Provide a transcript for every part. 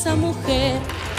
esa mujer.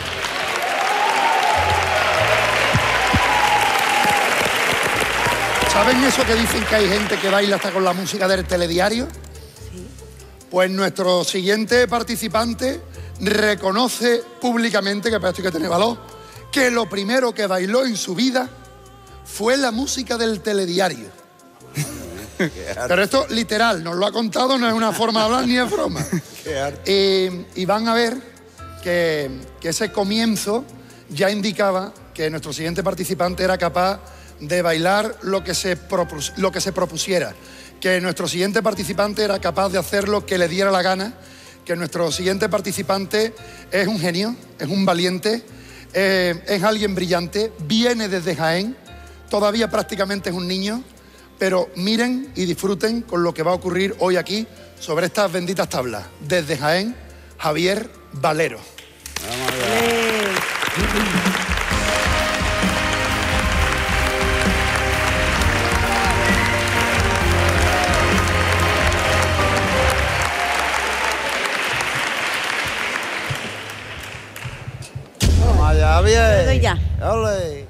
¿Saben eso que dicen que hay gente que baila hasta con la música del telediario? Sí. Pues nuestro siguiente participante reconoce públicamente, que para esto hay que tener valor, que lo primero que bailó en su vida fue la música del telediario. Pero esto literal, nos lo ha contado, no es una forma de hablar ni es broma. Y van a ver que ese comienzo ya indicaba que nuestro siguiente participante era capaz de bailar lo que se propusiera, que nuestro siguiente participante era capaz de hacer lo que le diera la gana, que nuestro siguiente participante es un genio, es un valiente, es alguien brillante, viene desde Jaén, todavía prácticamente es un niño, pero miren y disfruten con lo que va a ocurrir hoy aquí sobre estas benditas tablas. Desde Jaén, Javier Valero. Vamos allá. Ya bien. Lo doy ya. Ole.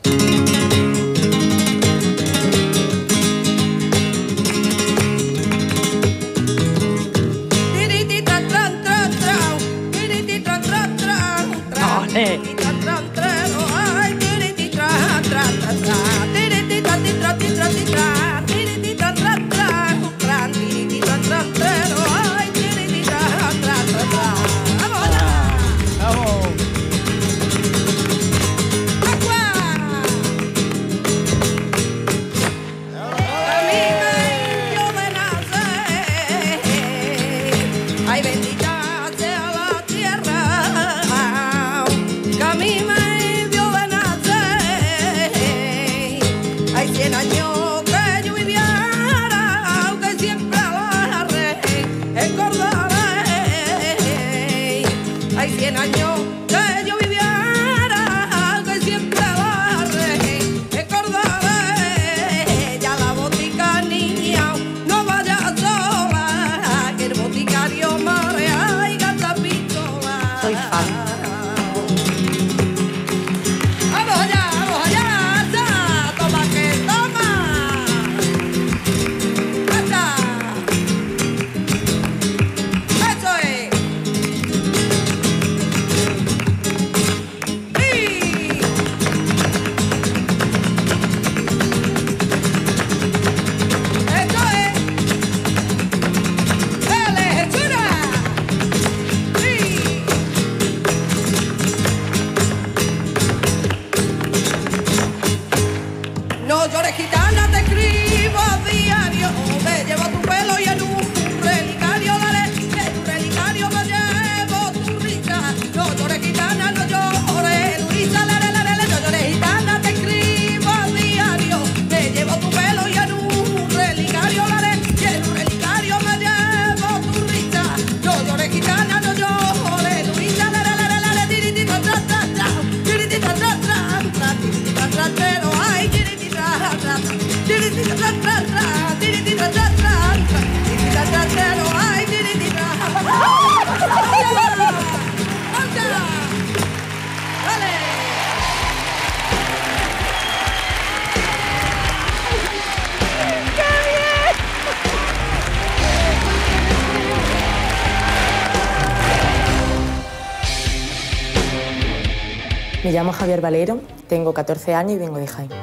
Me llamo Javier Valero, tengo 14 años y vengo de Jaén.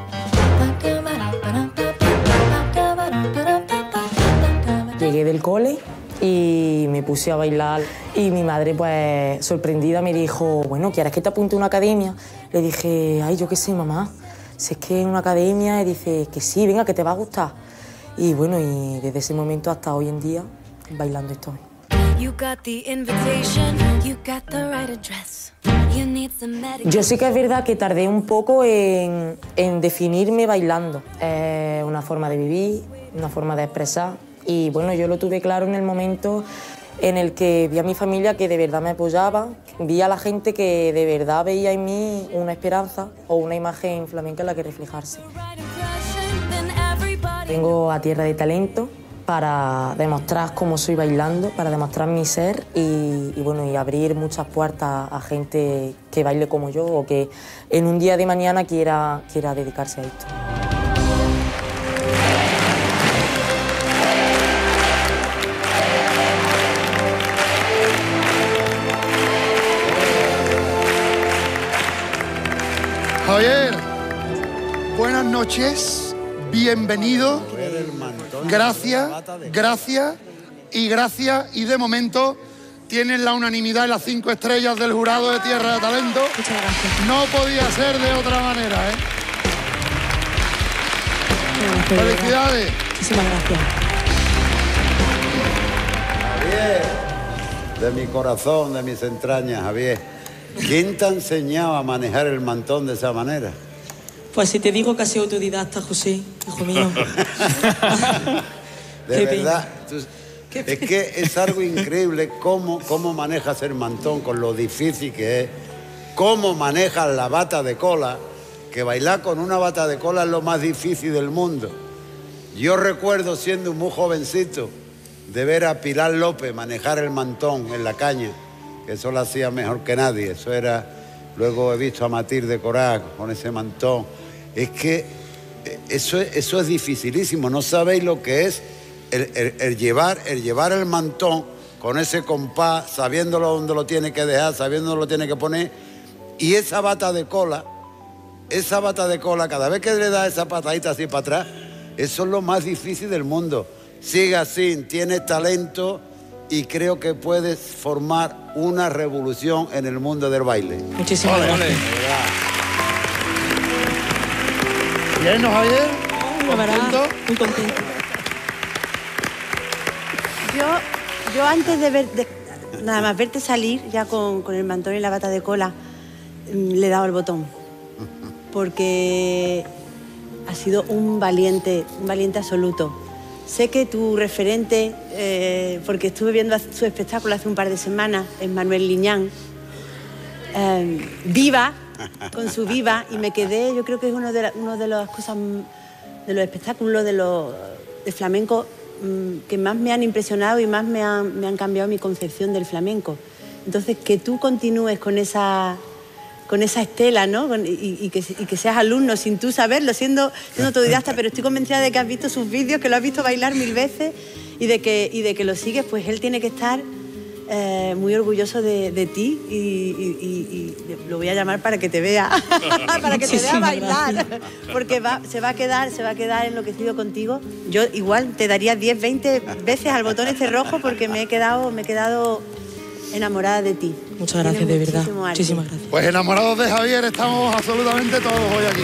Llegué del cole y me puse a bailar y mi madre, pues, sorprendida, me dijo, bueno, ¿quieres que te apunte a una academia? Le dije, ay, yo qué sé, mamá, si es que en una academia, y dice que sí, venga, que te va a gustar. Y bueno, y desde ese momento hasta hoy en día, bailando estoy. Yo sí que es verdad que tardé un poco en definirme bailando. Es una forma de vivir, una forma de expresar. Y bueno, yo lo tuve claro en el momento en el que vi a mi familia que de verdad me apoyaba, vi a la gente que de verdad veía en mí una esperanza o una imagen flamenca en la que reflejarse. Vengo a tierra de talento para demostrar cómo soy bailando, para demostrar mi ser y abrir muchas puertas a gente que baile como yo o que en un día de mañana quiera dedicarse a esto. Javier, buenas noches, bienvenido, gracias, y de momento tienen la unanimidad y las 5 estrellas del jurado de Tierra de Talento. Muchas gracias. No podía ser de otra manera, ¿eh? Felicidades. Muchísimas gracias. Javier, de mi corazón, de mis entrañas, Javier. ¿Quién te ha enseñado a manejar el mantón de esa manera? Pues si te digo que has sido autodidacta, José, hijo mío. De verdad, es que es algo increíble cómo manejas el mantón con lo difícil que es, cómo manejas la bata de cola, que bailar con una bata de cola es lo más difícil del mundo. Yo recuerdo siendo muy jovencito de ver a Pilar López manejar el mantón en la caña, que eso lo hacía mejor que nadie. Eso era... Luego he visto a Matilde Corá con ese mantón. Es que eso es dificilísimo. No sabéis lo que es el llevar el mantón con ese compás, sabiéndolo dónde lo tiene que dejar, sabiendo dónde lo tiene que poner. Y esa bata de cola, cada vez que le da esa patadita así para atrás, eso es lo más difícil del mundo. Sigue así, tienes talento y creo que puedes formar una revolución en el mundo del baile. Muchísimas gracias. Bien, ¿no, Javier? ¿Contento? Muy contento. Yo antes de nada más verte salir ya con el mantón y la bata de cola, le he dado el botón. Porque ha sido un valiente absoluto. Sé que tu referente, porque estuve viendo su espectáculo hace un par de semanas, es Manuel Liñán, Viva, con su Viva, y me quedé, yo creo que es uno de las cosas, de los espectáculos de flamenco que más me han impresionado y más me han cambiado mi concepción del flamenco. Entonces, que tú continúes con esa estela, ¿no? Y que seas alumno sin tú saberlo, siendo autodidacta, pero estoy convencida de que has visto sus vídeos, que lo has visto bailar 1000 veces y de que lo sigues, pues él tiene que estar muy orgulloso de ti y lo voy a llamar para que te vea, para que te vea bailar, porque se va a quedar enloquecido contigo. Yo igual te daría 10, 20 veces al botón este rojo porque me he quedado enamorada de ti. Muchas gracias, de verdad. Muchísimas gracias. Pues enamorados de Javier estamos absolutamente todos hoy aquí.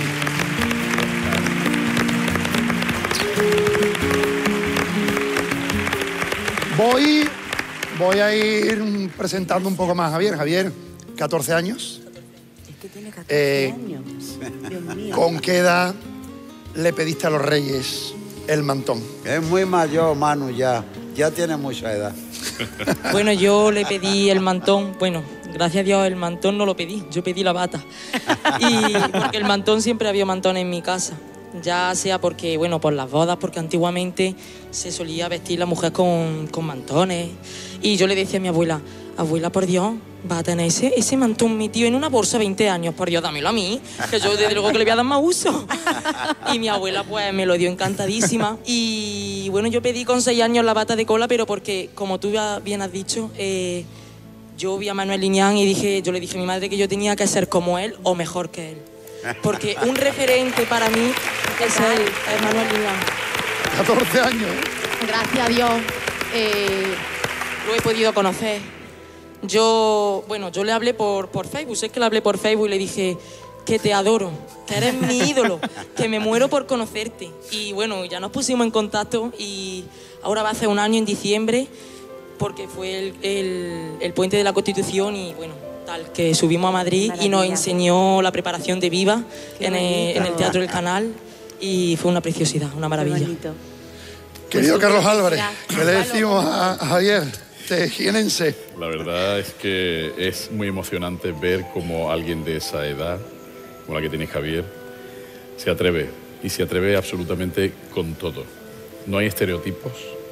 Voy a ir presentando un poco más a Javier. Javier, 14 años. Es que tiene 14 años. Dios mío. ¿Con qué edad le pediste a los Reyes el mantón? Es muy mayor, Manu, ya tiene mucha edad. Bueno, yo le pedí el mantón. Bueno, gracias a Dios el mantón no lo pedí, yo pedí la bata. Y porque el mantón, siempre había mantón en mi casa. Ya sea porque, bueno, por las bodas, porque antiguamente se solía vestir la mujer con mantones. Y yo le decía a mi abuela, abuela, por Dios, va a tener ese mantón metido en una bolsa 20 años, por Dios, dámelo a mí, que yo desde luego que le voy a dar más uso. Y mi abuela pues me lo dio encantadísima. Y bueno, yo pedí con 6 años la bata de cola, pero porque, como tú bien has dicho, yo vi a Manuel Liñán y yo le dije a mi madre que yo tenía que ser como él o mejor que él. Porque un referente para mí es él, es Manuel Liñán. 14 años. Gracias a Dios. Lo he podido conocer. Yo le hablé por Facebook, sé que le hablé por Facebook y le dije que te adoro, que eres mi ídolo, que me muero por conocerte. Y bueno, ya nos pusimos en contacto y ahora va a ser un año en diciembre, porque fue el puente de la Constitución y bueno, tal, que subimos a Madrid y nos enseñó la preparación de Viva en el Teatro del Canal y fue una preciosidad, una maravilla. Querido Carlos Álvarez, ¿qué le decimos a Javier? Tejiénense. La verdad es que es muy emocionante ver cómo alguien de esa edad, como la que tiene Javier, se atreve. Y se atreve absolutamente con todo. No hay estereotipos,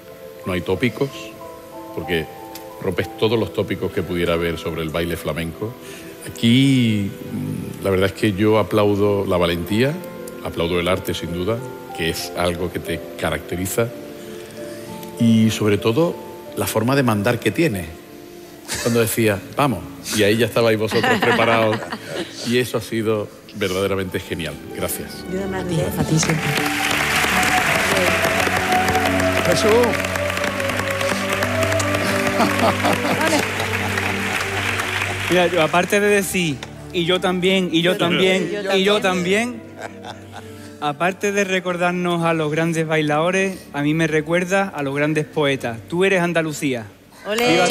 no hay tópicos, porque rompes todos los tópicos que pudiera haber sobre el baile flamenco. Aquí la verdad es que yo aplaudo la valentía, aplaudo el arte sin duda, que es algo que te caracteriza, y sobre todo la forma de mandar que tiene. Cuando decía, vamos, y ahí ya estabais vosotros preparados, y eso ha sido verdaderamente genial. Gracias. A ti siempre. Jesús. Mira, yo, aparte de decir, y yo también, y yo también, y yo también, aparte de recordarnos a los grandes bailadores, a mí me recuerda a los grandes poetas. Tú eres Andalucía. ¡Olé! ¡Viva tú!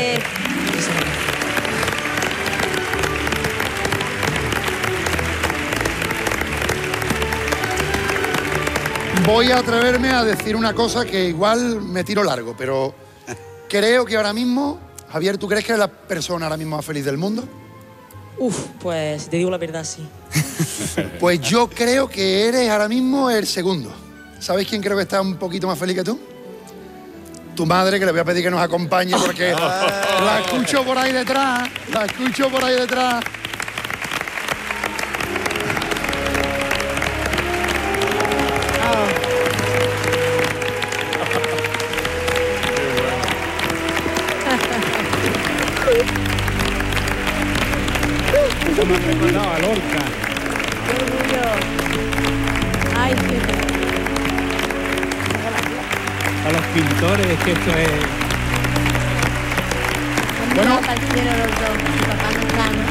Voy a atreverme a decir una cosa que igual me tiro largo, pero creo que ahora mismo, Javier, ¿tú crees que eres la persona ahora mismo más feliz del mundo? Pues si te digo la verdad, sí. Pues yo creo que eres ahora mismo el segundo. ¿Sabes quién creo que está un poquito más feliz que tú? Tu madre, que le voy a pedir que nos acompañe porque la escucho por ahí detrás, la escucho por ahí detrás. Eso me ha recordado a Lorca. ¡Qué orgullo! ¡Ay, qué... A los pintores, que esto es... Bueno. Para el cielo los dos, mi papá no está, ¿no?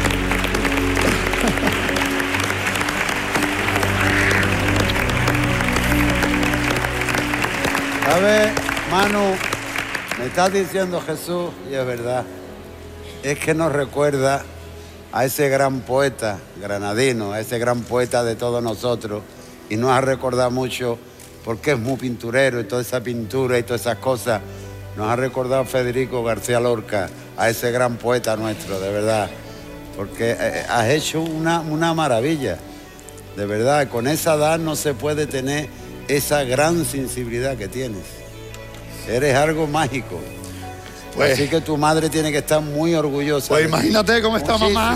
¿Sabes, Manu? Me estás diciendo Jesús, y es verdad, es que nos recuerda a ese gran poeta granadino, a ese gran poeta de todos nosotros, y nos ha recordado mucho porque es muy pinturero y toda esa pintura y todas esas cosas. Nos ha recordado Federico García Lorca, a ese gran poeta nuestro, de verdad, porque has hecho una maravilla, de verdad. Con esa edad no se puede tener esa gran sensibilidad que tienes. Eres algo mágico. Pues, así que tu madre tiene que estar muy orgullosa. Pues imagínate cómo está mamá.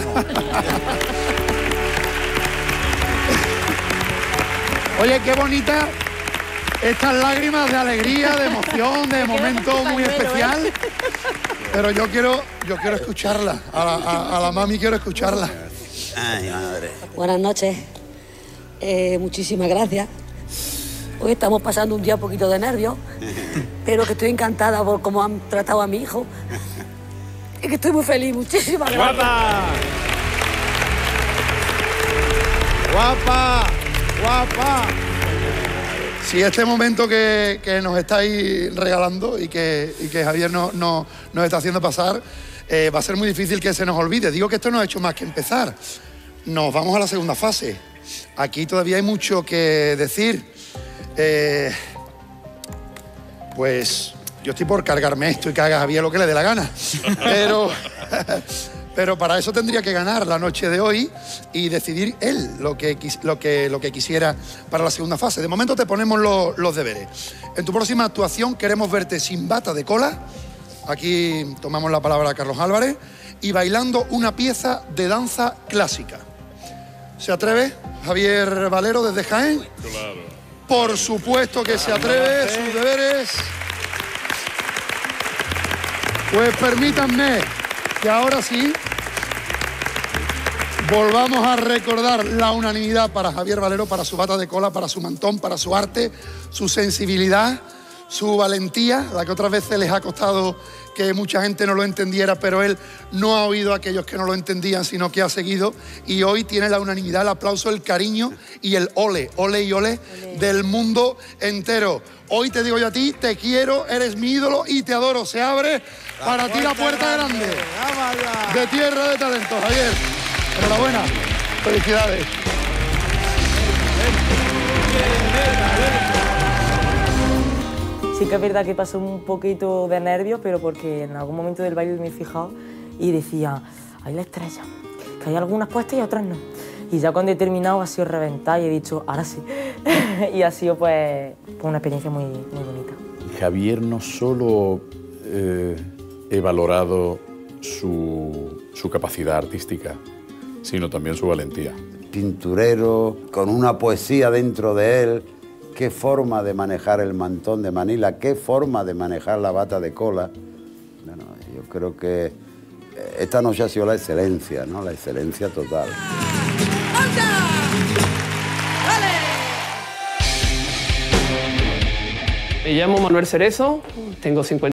Oye, qué bonita estas lágrimas de alegría, de emoción, de momento muy especial. Pero yo quiero escucharla. A la mami quiero escucharla. Ay, madre. Buenas noches. Muchísimas gracias. Hoy estamos pasando un día un poquito de nervios, pero que estoy encantada por cómo han tratado a mi hijo. Y que estoy muy feliz. Muchísimas gracias. ¡Guapa! ¡Guapa! ¡Guapa! Si este momento que nos estáis regalando y que Javier nos está haciendo pasar, va a ser muy difícil que se nos olvide. Digo que esto no ha hecho más que empezar. Nos vamos a la segunda fase. Aquí todavía hay mucho que decir. Pues yo estoy por cargarme esto y que haga Javier lo que le dé la gana. Pero para eso tendría que ganar la noche de hoy y decidir él lo que quisiera para la segunda fase. De momento te ponemos los deberes. En tu próxima actuación queremos verte sin bata de cola. Aquí tomamos la palabra a Carlos Álvarez. Y bailando una pieza de danza clásica. ¿Se atreve Javier Valero desde Jaén? Claro. Por supuesto que se atreve, sus deberes. Pues permítanme que ahora sí volvamos a recordar la unanimidad para Javier Valero, para su bata de cola, para su mantón, para su arte, su sensibilidad, su valentía, la que otras veces les ha costado que mucha gente no lo entendiera, pero él no ha oído a aquellos que no lo entendían, sino que ha seguido, y hoy tiene la unanimidad, el aplauso, el cariño y el ole, ole y ole del mundo entero. Hoy te digo yo a ti, te quiero, eres mi ídolo y te adoro. Se abre para ti la puerta grande de Tierra de Talento. Javier, enhorabuena, felicidades. Sí que es verdad que pasó un poquito de nervios, pero porque en algún momento del baile me he fijado y decía, hay la estrella, que hay algunas puestas y otras no. Y ya cuando he terminado ha sido reventar y he dicho, ahora sí. Y ha sido pues una experiencia muy bonita. Javier no solo he valorado su capacidad artística, sino también su valentía. Pinturero, con una poesía dentro de él. Qué forma de manejar el mantón de Manila, qué forma de manejar la bata de cola. Bueno, yo creo que esta noche ha sido la excelencia, ¿no? La excelencia total. Me llamo Manuel Cerezo, tengo 50